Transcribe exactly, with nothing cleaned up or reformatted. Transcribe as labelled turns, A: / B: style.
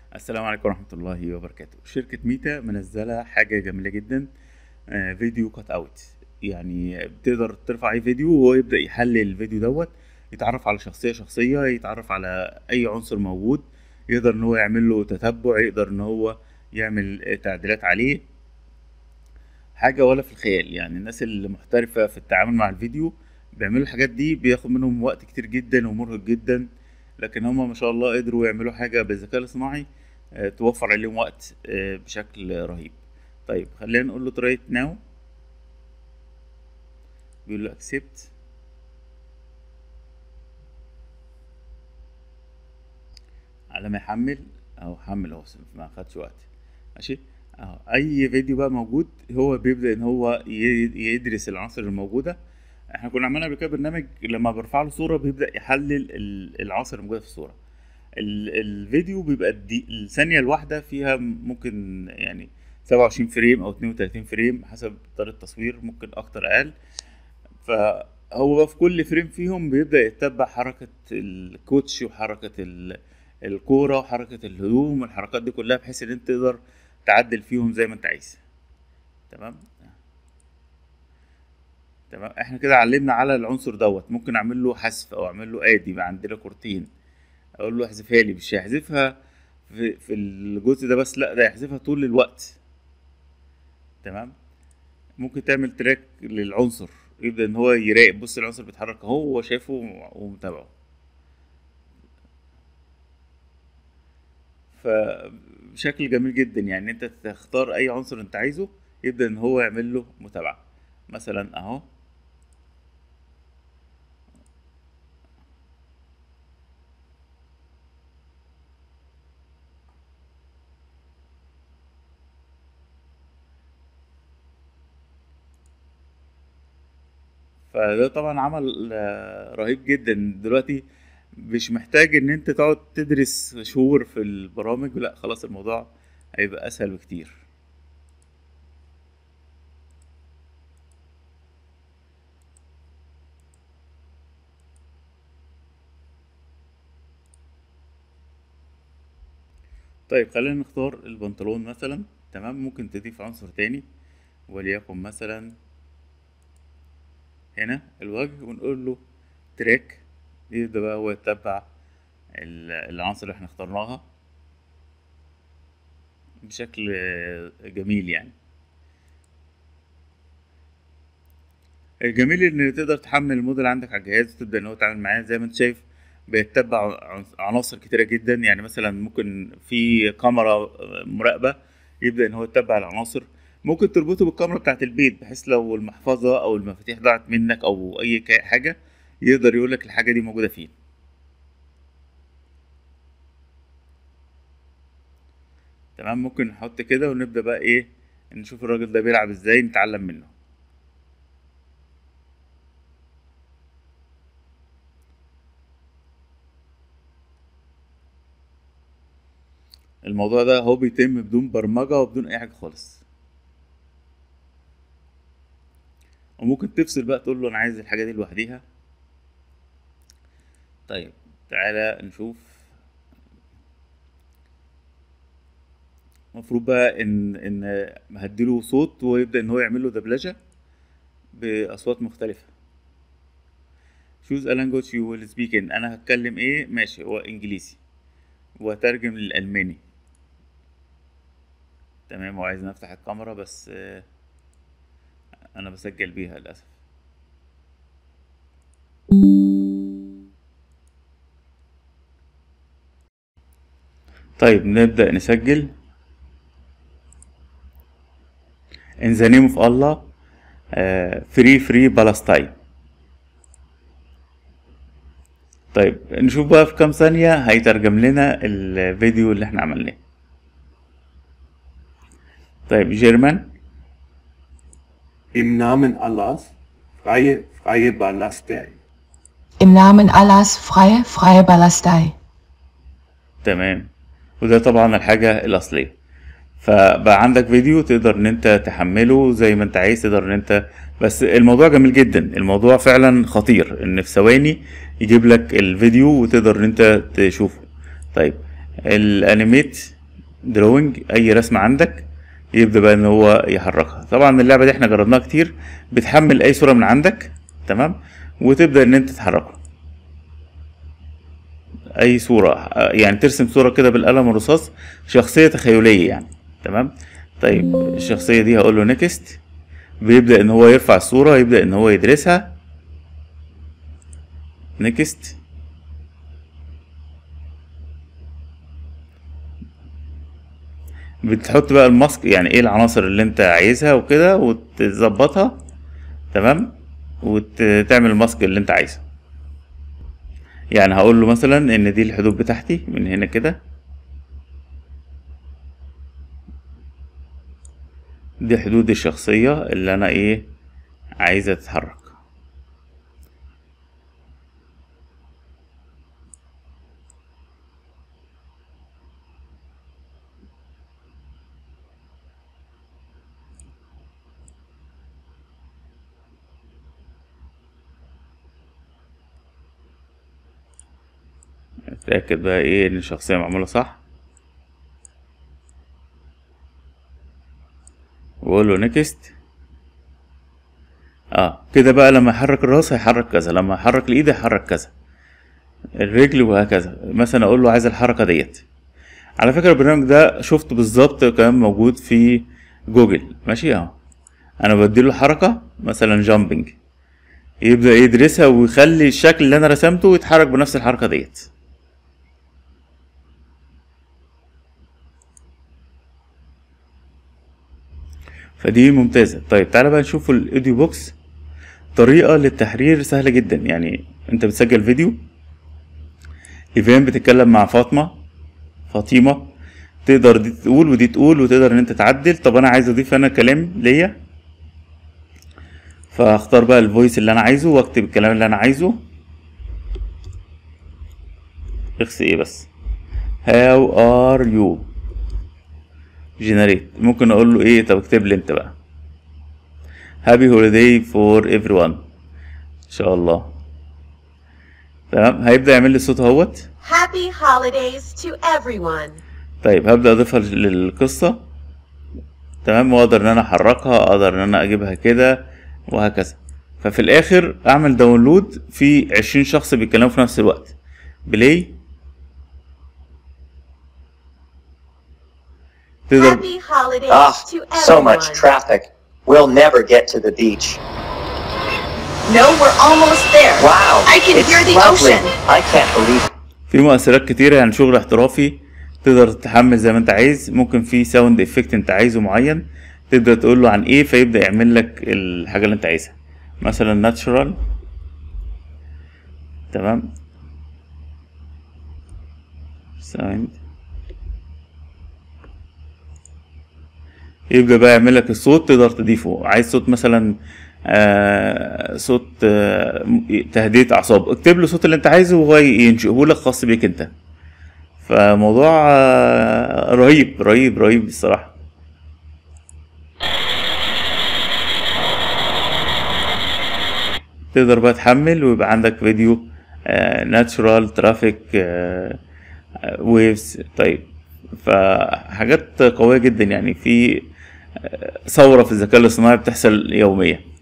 A: السلام عليكم ورحمة الله وبركاته. شركة ميتا منزلة حاجة جميلة جدا. آه، فيديو كات اوت. يعني بتقدر ترفع اي فيديو وهو يبدأ يحلل الفيديو دوت، يتعرف على شخصية شخصية، يتعرف على اي عنصر موجود، يقدر ان هو يعمل له تتبع، يقدر ان هو يعمل آه، تعديلات عليه. حاجة ولا في الخيال. يعني الناس اللي محترفة في التعامل مع الفيديو بيعملوا الحاجات دي، بياخد منهم وقت كتير جدا ومرهق جدا، لكن هما ما شاء الله قدروا يعملوا حاجة بالذكاء الاصطناعي آه، توفر عليهم وقت آه، بشكل رهيب. طيب خلينا نقول له ترايت ناو، بيقول له اكسبت. على ما يحمل اهو، حمل اهو، ما خدش وقت. ماشي. اهو اي فيديو بقى موجود هو بيبدأ ان هو ي- يدرس العناصر الموجودة. احنا كنا عملنا قبل كده برنامج لما برفع له صورة بيبدأ يحلل ال- العناصر الموجودة في الصورة. ال- الفيديو بيبقى الدي الثانية الواحدة فيها ممكن يعني سبعة وعشرين فريم أو اتنين وتلاتين فريم حسب طريقة التصوير، ممكن أكتر أقل. فهو بقى في كل فريم فيهم بيبدأ يتبع حركة الكوتش وحركة ال- الكورة وحركة الهدوم والحركات دي كلها، بحيث إن أنت تقدر تعدل فيهم زي ما أنت عايز. تمام. تمام، احنا كده علمنا على العنصر دوت. ممكن اعمل له حذف او اعمل له ادي بقى عندنا كورتين، اقول له احذفها لي. مش هيحذفها في, في الجزء ده بس، لا ده يحذفها طول الوقت. تمام. ممكن تعمل تراك للعنصر، يبدأ ان هو يراقب، بص العنصر بيتحرك اهو، هو شايفه ومتابعه. فبشكل جميل جدا، يعني انت تختار اي عنصر انت عايزه، يبدأ ان هو يعمل له متابعة. مثلا اهو. فده طبعا عمل آه، رهيب جدا دلوقتي. مش محتاج ان انت تقعد تدرس شهور في البرامج، لا خلاص الموضوع هيبقى اسهل بكتير. طيب خلينا نختار البنطلون مثلا. تمام. ممكن تضيف عنصر تاني، وليكن مثلا هنا الوجه، ونقول له تراك. يبدأ بقى هو يتبع ال- العناصر اللي احنا اخترناها بشكل آه، جميل يعني. الجميل ان تقدر تحمل الموديل عندك على الجهاز وتبدا ان هو يتعامل معاه زي ما انت شايف. بيتبع عنص- عناصر كتيره جدا. يعني مثلا ممكن في كاميرا مراقبه، يبدا ان هو يتبع العناصر. ممكن تربطه بالكاميرا بتاعه البيت، بحيث لو المحفظه او المفاتيح ضاعت منك او اي كا- حاجه، يقدر يقول لك الحاجه دي موجوده فين. تمام. ممكن نحط كده ونبدا بقى ايه، نشوف الراجل ده بيلعب ازاي، نتعلم منه. الموضوع ده هو بيتم بدون برمجه وبدون اي حاجه خالص. وممكن تفصل بقى تقول له انا عايز الحاجه دي لوحديها. طيب تعالى نشوف. المفروض بقى ان ان هديله صوت ويبدأ ان هو يعمل له دبلجة بأصوات مختلفة. choose a language you will speak in. انا هتكلم ايه؟ ماشي، هو انجليزي وهترجم للألماني. تمام. وعايز افتح الكاميرا بس آه، انا بسجل بيها للأسف. طيب نبدأ نسجل. in the name of Allah. آه، free free Palestine. طيب نشوف بقى في كام ثانية هيترجم لنا الفيديو اللي احنا عملناه. طيب جيرمان.
B: Im Namen Allahs, freie, freie Ballastei.
C: Im Namen Allahs freie, freie Ballastei.
A: تمام. وده طبعا الحاجة الأصلية. فبقى عندك فيديو تقدر ان انت تحمله زي ما انت عايز، تقدر ان انت، بس الموضوع جميل جدا. الموضوع فعلا خطير ان في ثواني يجيب لك الفيديو وتقدر ان انت تشوفه. طيب الانيميت دروينج اي رسمة عندك، يبدأ بقى ان هو يحركها. طبعا اللعبة دي احنا جربناها كتير، بتحمل اي صورة من عندك تمام وتبدأ ان انت تحركها. اي صورة يعني ترسم صورة كده بالقلم الرصاص، شخصية تخيلية يعني تمام. طيب الشخصية دي هقول له نيكست، بيبدأ ان هو يرفع الصورة، يبدأ ان هو يدرسها. نيكست، بتحط بقى الماسك يعني ايه العناصر اللي انت عايزها وكده وتظبطها تمام، وتعمل الماسك اللي انت عايزه. يعني هقول له مثلا ان دي الحدود بتاعتي من هنا كده، دي حدود الشخصية اللي انا ايه عايزة تتحرك. اتأكد بقى ايه ان الشخصية معمولة صح، واقول له نيكست. اه كده بقى لما يحرك الراس هيحرك كذا، لما يحرك الايد هيحرك كذا، الرجل وهكذا. مثلا اقول له عايز الحركة ديت. على فكرة البرنامج ده شفته بالظبط كان موجود في جوجل ماشي اهو. انا بديله حركة مثلا جامبنج، يبدأ يدرسها ويخلي الشكل اللي انا رسمته يتحرك بنفس الحركة ديت. فدي ممتازة. طيب تعالى بقى نشوف الاوديو بوكس. طريقة للتحرير سهلة جدا، يعني انت بتسجل فيديو، ايفان بتتكلم مع فاطمة فاطمة، تقدر دي تقول ودي تقول وتقدر ان انت تعدل. طب انا عايز اضيف انا كلام ليا، فاختار بقى الفويس اللي انا عايزه واكتب الكلام اللي انا عايزه. اخس ايه بس how are you generate. ممكن اقول له ايه، طب اكتب لي انت بقى happy holiday for everyone ان شاء الله تمام. هيبدأ يعمل لي صوت اهوت
D: Happy holidays to everyone.
A: طيب هبدأ اضيفها للقصة تمام، واقدر ان انا احركها، اقدر ان انا اجيبها كده وهكذا. ففي الاخر اعمل داونلود في عشرين شخص بيتكلموا في نفس الوقت. بلاي تقدر.
D: Happy holidays
E: Ah,
D: to
E: so
D: everyone.
E: much traffic. We'll never get to the beach.
D: No, we're almost there.
E: Wow,
D: I can
E: it's
D: hear the
E: lovely.
D: ocean.
E: I can't believe it.
A: في مؤثرات كتيرة، يعني شغل احترافي تقدر تحمل زي ما انت عايز. ممكن في ساوند افكت انت عايزه معين، تبدأ تقول له عن ايه فيبدأ يعمل لك الحاجة اللي انت عايزها. مثلا ناتشورال تمام، ساوند، يبدأ بقى يعمل لك الصوت. تقدر تضيفه، عايز صوت مثلا آه صوت آه تهدئة أعصاب، اكتب له الصوت اللي أنت عايزه وهو ينشئه لك خاص بيك أنت. فموضوع آه رهيب رهيب رهيب الصراحة. تقدر بقى تحمل ويبقى عندك فيديو ناتشورال ترافيك ويفز. طيب فحاجات قوية جدا، يعني في ثورة في الذكاء الاصطناعي بتحصل يوميا.